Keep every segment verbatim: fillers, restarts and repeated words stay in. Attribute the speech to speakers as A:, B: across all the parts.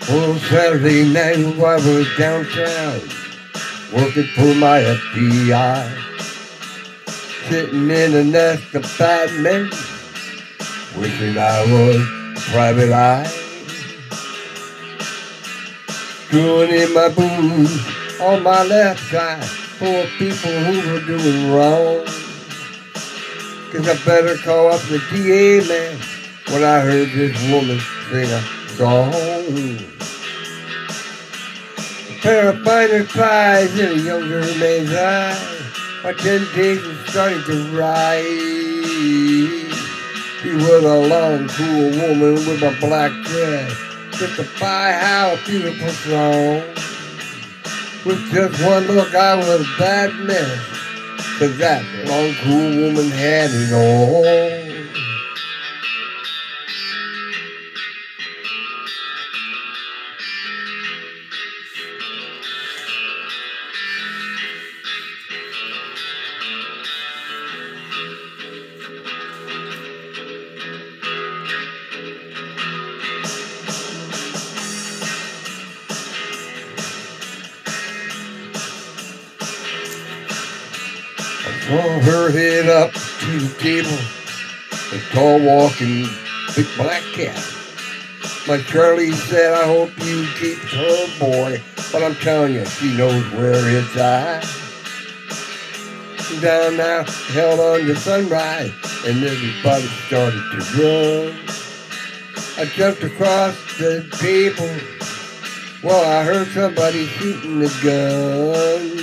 A: On Saturday night while I was downtown, working for my F B I, sitting in a nest of bad men, wishing I was a private eye. Screwing in my boots on my left side for people who were doing wrong. Cause I better call up the D A man when I heard this woman sing a song. A pair of finer thighs in a younger man's eye. My temptation starting to rise. She was a long, cool woman with a black dress. Justify how a beautiful song. With just one look, I was a bad mess. Cause that long, cool woman had it all. Saw her head up to the table, a tall walking big black cat. My Charlie said, I hope you keep her, boy, but I'm telling you, she knows where it's at. Down now, held on to sunrise, and everybody started to run. I jumped across the table, well, I heard somebody shooting the gun.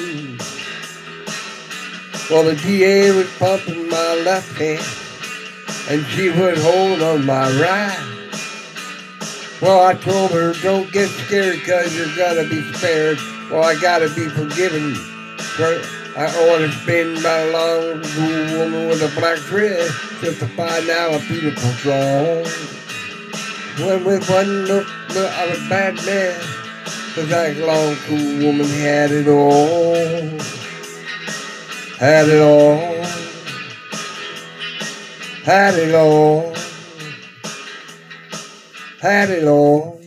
A: Well, the D A was pumping my left hand, and she would hold on my right. Well, I told her, don't get scared, cause you're gonna be spared. Well, I gotta be forgiven. I ought to spend my long cool woman with a black dress just to find out a beautiful song. When with one look, look I was a bad man, cause that long cool woman had it all. Had it all, had it all, had it all.